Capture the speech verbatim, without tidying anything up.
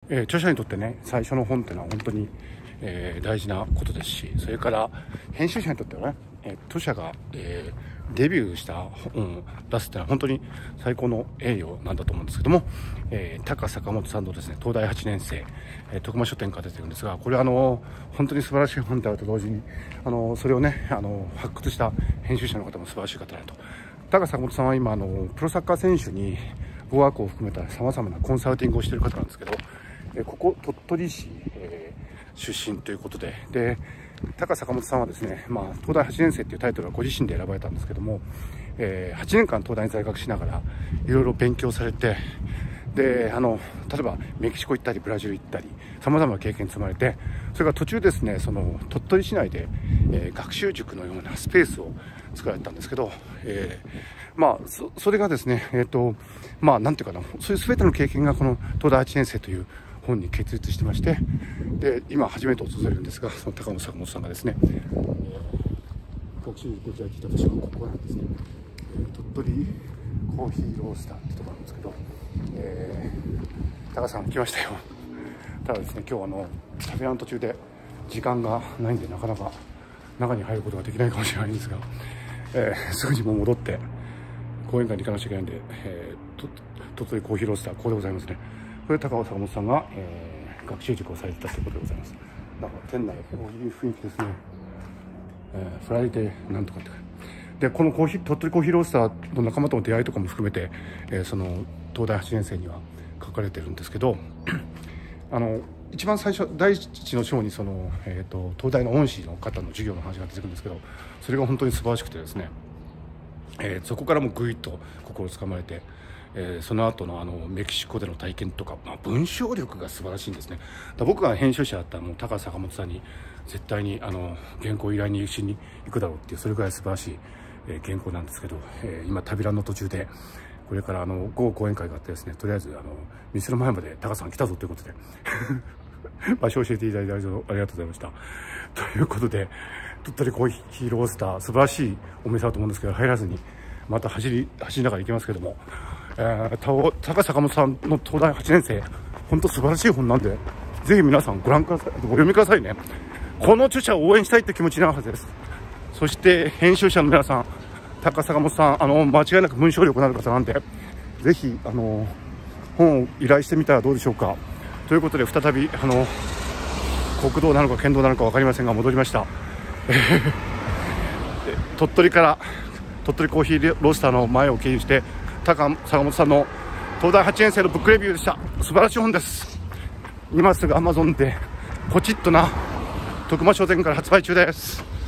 えー、著者にとってね、最初の本っていうのは本当に、えー、大事なことですし、それから編集者にとってはね、えー、著者が、えー、デビューした本を出すっていうのは本当に最高の栄誉なんだと思うんですけども、えー、高坂本さんのですね、東大はちねん生、えー、徳間書店から出てるんですが、これはあの本当に素晴らしい本であると同時に、あのそれをね、あの発掘した編集者の方も素晴らしい方だと。高坂本さんは今あのプロサッカー選手に語学を含めたさまざまなコンサルティングをしている方なんですけど、えここ鳥取市、えー、出身ということで、で高坂本さんはですね、まあ、東大はちねん生というタイトルはご自身で選ばれたんですけども、えー、はちねんかん東大に在学しながらいろいろ勉強されて、であの例えばメキシコ行ったりブラジル行ったりさまざまな経験積まれて、それから途中ですね、その鳥取市内で、えー、学習塾のようなスペースを作られたんですけど、えー、まあ そ, それがですね、えっ、ー、とまあなんていうかな、そういう全ての経験がこの東大はちねん生という本に結実してまして、で今初めて訪れるんですが、その高本坂本さんがですね、学習塾を開いていた場所がここなんですね、鳥取コーヒーロースターってところなんですけど、えー、高さん来ましたよ。ただですね、今日あの旅の途中で時間がないんでなかなか中に入ることができないかもしれないんですが、えー、すぐにもう戻って講演会に行かなきゃいけないんで、えー、と鳥取コーヒーロースター、ここでございますね。これ高坂本さんが、えー、学習塾をされてたということでございます。なんか店内こういう雰囲気ですね、えー、フライデーなんとかってで、このコーヒー鳥取コーヒーロースターの仲間との出会いとかも含めて、えー、その東大はちねん生には書かれてるんですけどあの一番最初第一の章にその、えー、と東大の恩師の方の授業の話が出てくるんですけど、それが本当に素晴らしくてですね、えー、そこからもぐいっと心をつかまれて、えー、その後のあのメキシコでの体験とか、まあ、文章力が素晴らしいんですね。だ僕が編集者だったらもう高坂本さんに絶対にあの原稿依頼にしに行くだろうっていう、それぐらい素晴らしい、えー、原稿なんですけど、えー、今旅ランの途中でこれからあの午後講演会があってですね、とりあえずあの店の前まで高さん来たぞということで場所を教えていただいてありがとうございました。ということで、鳥取コーヒーロースター、素晴らしいお店だと思うんですけど、入らずにまた走り走りながら行きますけども、えー、高坂本さんの東大はちねん生、本当素晴らしい本なんで、ぜひ皆さんご覧ください、お読みくださいね。この著者を応援したいって気持ちになるはずです。そして編集者の皆さん、高坂本さん、あの間違いなく文章力のある方なんで、ぜひあの本を依頼してみたらどうでしょうか。ということで、再びあの国道なのか県道なのか分かりませんが戻りました。鳥取から鳥取コーヒーロースターの前を経由して高坂本さんの東大はちねん生のブックレビューでした。素晴らしい本です。今すぐ アマゾン でポチッとな、徳間書店から発売中です。